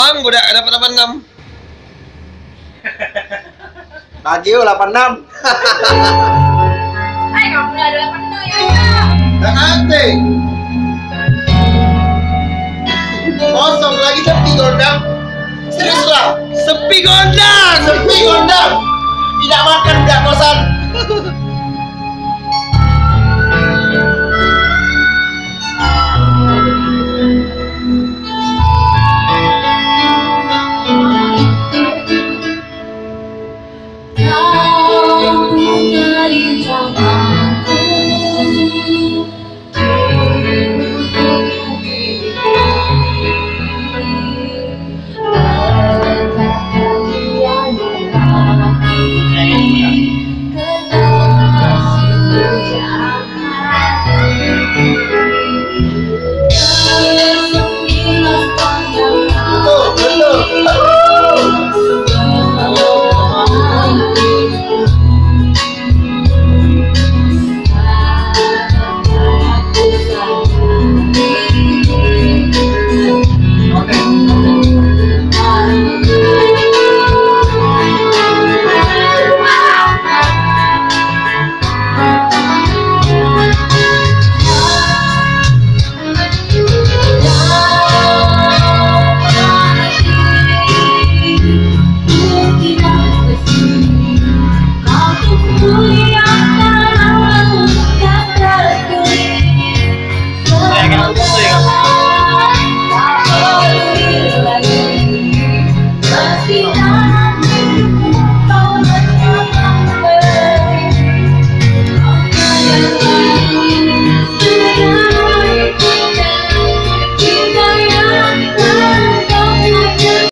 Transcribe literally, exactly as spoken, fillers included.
doang udah dapat delapan enam. Bagio delapan enam. Hai, kamu udah delapan enam ya? Dan nanti kosong lagi sepi gondang. Serius lah. Sepi gondang. Sepi gondang. Tidak makan, tidak kosan.